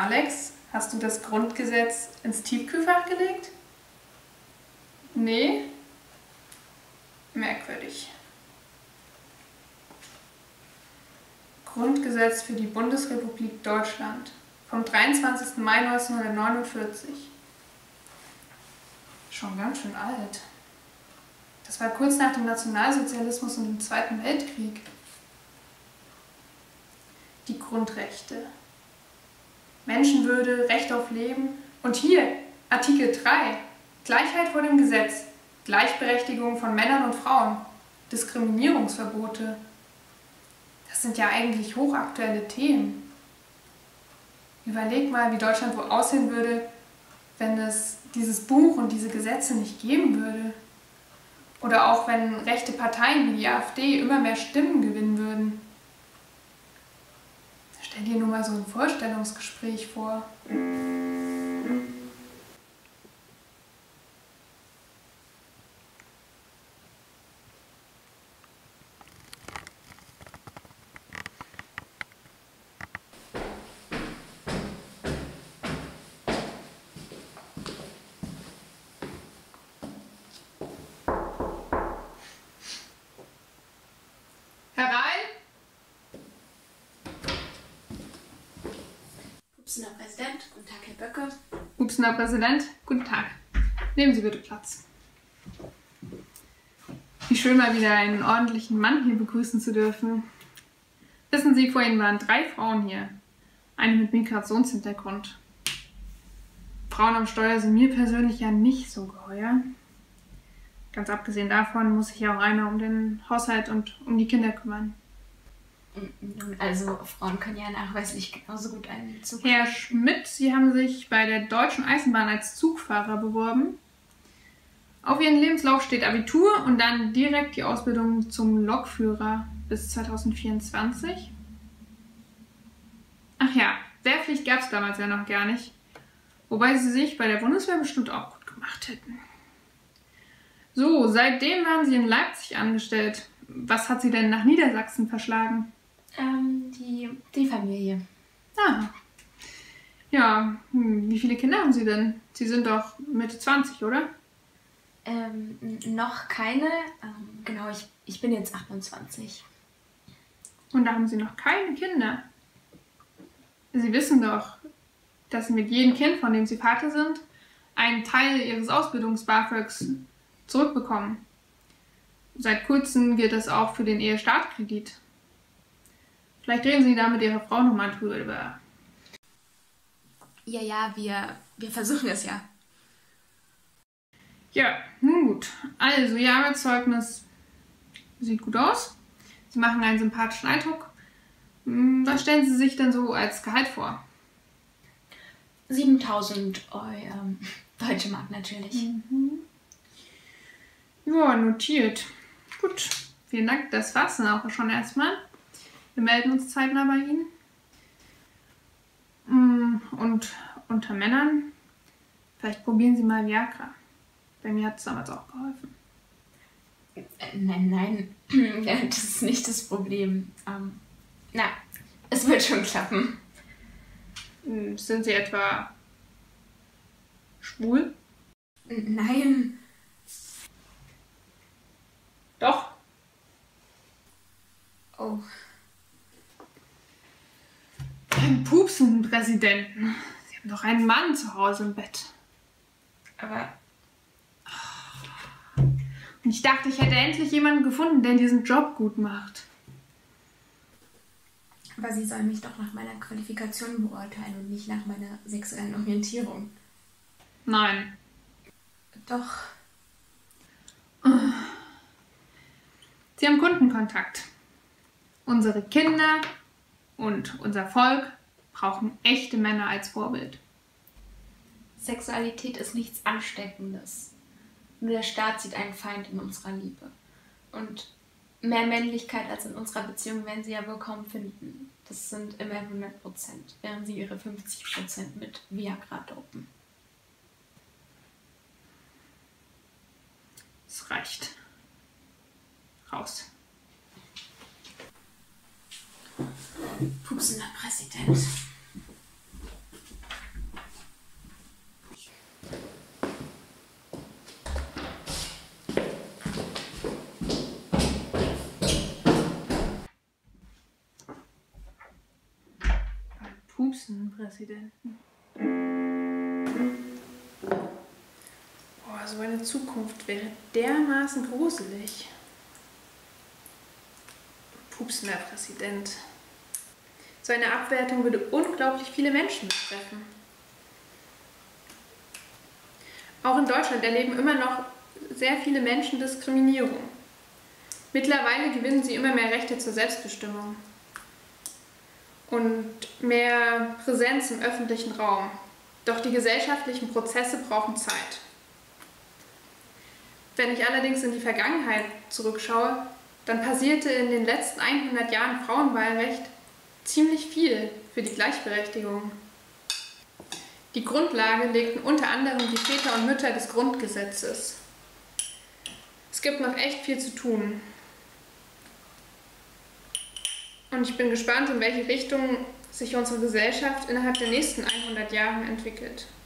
Alex, hast du das Grundgesetz ins Tiefkühlfach gelegt? Nee? Merkwürdig. Grundgesetz für die Bundesrepublik Deutschland vom 23. Mai 1949. Schon ganz schön alt. Das war kurz nach dem Nationalsozialismus und dem Zweiten Weltkrieg. Die Grundrechte. Menschenwürde, Recht auf Leben. Und hier, Artikel 3. Gleichheit vor dem Gesetz. Gleichberechtigung von Männern und Frauen. Diskriminierungsverbote. Das sind ja eigentlich hochaktuelle Themen. Überleg mal, wie Deutschland wohl aussehen würde, wenn es dieses Buch und diese Gesetze nicht geben würde. Oder auch wenn rechte Parteien wie die AfD immer mehr Stimmen gewinnen würden. Stell dir nur mal so ein Vorstellungsgespräch vor. Herein! Upsener Präsident, guten Tag, Herr Böcke. Upsener Präsident, guten Tag. Nehmen Sie bitte Platz. Wie schön, mal wieder einen ordentlichen Mann hier begrüßen zu dürfen. Wissen Sie, vorhin waren 3 Frauen hier. Eine mit Migrationshintergrund. Frauen am Steuer sind mir persönlich ja nicht so geheuer. Ganz abgesehen davon muss sich ja auch einer um den Haushalt und um die Kinder kümmern. Also, Frauen können ja nachweislich genauso gut einen Zug. Herr Schmidt, Sie haben sich bei der Deutschen Eisenbahn als Zugfahrer beworben. Auf Ihrem Lebenslauf steht Abitur und dann direkt die Ausbildung zum Lokführer bis 2024. Ach ja, Wehrpflicht gab es damals ja noch gar nicht. Wobei Sie sich bei der Bundeswehr bestimmt auch gut gemacht hätten. So, seitdem waren Sie in Leipzig angestellt. Was hat Sie denn nach Niedersachsen verschlagen? Die Familie. Ah. Ja, wie viele Kinder haben Sie denn? Sie sind doch Mitte 20, oder? Noch keine. Genau, ich bin jetzt 28. Und da haben Sie noch keine Kinder. Sie wissen doch, dass Sie mit jedem Kind, von dem Sie Vater sind, einen Teil Ihres Ausbildungs-BAföGs zurückbekommen. Seit kurzem gilt das auch für den Ehestartkredit. Vielleicht reden Sie da mit Ihrer Frau nochmal drüber. Ja, wir versuchen es ja. Ja, nun gut. Also, Ihr Arbeitszeugnis sieht gut aus. Sie machen einen sympathischen Eindruck. Was stellen Sie sich denn so als Gehalt vor? 7.000 Deutsche Mark natürlich. Ja, notiert. Gut, vielen Dank. Das war's dann auch schon erstmal. Wir melden uns zeitnah bei Ihnen. Und unter Männern, vielleicht probieren Sie mal Viagra. Bei mir hat es damals auch geholfen. Nein, das ist nicht das Problem. Es wird schon klappen. Sind Sie etwa schwul? Nein. Doch. Oh. Ein pupsenden Präsidenten. Sie haben doch einen Mann zu Hause im Bett. Aber Und ich dachte, ich hätte endlich jemanden gefunden, der diesen Job gut macht. Aber Sie sollen mich doch nach meiner Qualifikation beurteilen und nicht nach meiner sexuellen Orientierung. Nein. Doch. Sie haben Kundenkontakt. Unsere Kinder und unser Volk brauchen echte Männer als Vorbild. Sexualität ist nichts Ansteckendes. Nur der Staat sieht einen Feind in unserer Liebe. Und mehr Männlichkeit als in unserer Beziehung werden Sie ja wohl kaum finden. Das sind immer 100%, während Sie Ihre 50% mit Viagra dopen. Es reicht. Raus. Pupsender Präsident. Pupsen-Präsidenten. Boah, so eine Zukunft wäre dermaßen gruselig. Pupsender Präsident. So eine Abwertung würde unglaublich viele Menschen betreffen. Auch in Deutschland erleben immer noch sehr viele Menschen Diskriminierung. Mittlerweile gewinnen sie immer mehr Rechte zur Selbstbestimmung und mehr Präsenz im öffentlichen Raum. Doch die gesellschaftlichen Prozesse brauchen Zeit. Wenn ich allerdings in die Vergangenheit zurückschaue, dann passierte in den letzten 100 Jahren Frauenwahlrecht ziemlich viel für die Gleichberechtigung. Die Grundlage legten unter anderem die Väter und Mütter des Grundgesetzes. Es gibt noch echt viel zu tun. Und ich bin gespannt, in welche Richtung sich unsere Gesellschaft innerhalb der nächsten 100 Jahre entwickelt.